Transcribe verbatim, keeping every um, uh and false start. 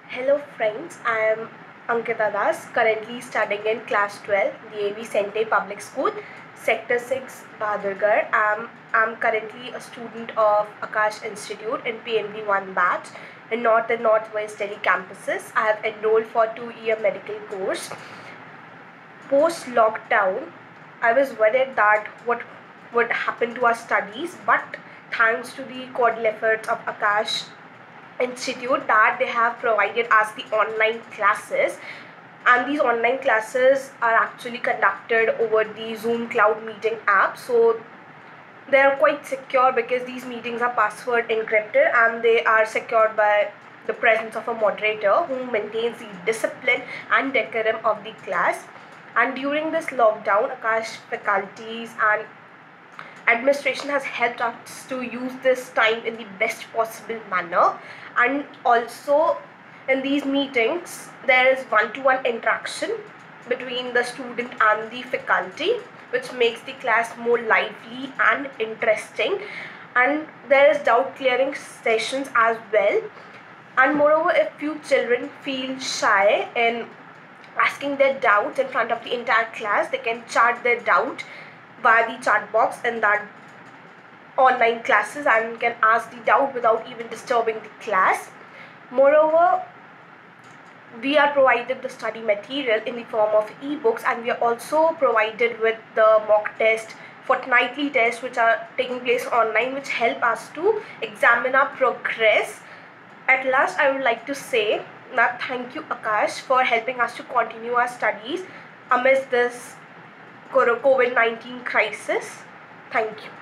Hello friends, I am Ankita Das, currently studying in class twelve, the A V Sente Public School, Sector six, Bahadurgarh. I am I'm currently a student of Akash Institute in P M D one batch in North and Northwest Delhi campuses. I have enrolled for two-year medical course. Post-lockdown, I was worried that what would happen to our studies, but thanks to the cordial efforts of Akash Institute that they have provided us the online classes, and these online classes are actually conducted over the Zoom cloud meeting app, so they are quite secure because these meetings are password encrypted and they are secured by the presence of a moderator who maintains the discipline and decorum of the class. And during this lockdown, Akash faculties and administration has helped us to use this time in the best possible manner. And also in these meetings there is one-to-one interaction between the student and the faculty, which makes the class more lively and interesting, and there is doubt clearing sessions as well. And moreover, if few children feel shy in asking their doubts in front of the entire class, they can chat their doubt via the chat box in that online classes and can ask the doubt without even disturbing the class. Moreover, we are provided the study material in the form of ebooks, and we are also provided with the mock test, fortnightly tests which are taking place online, which help us to examine our progress. At last, I would like to say that thank you, Akash, for helping us to continue our studies amidst this COVID nineteen crisis. Thank you.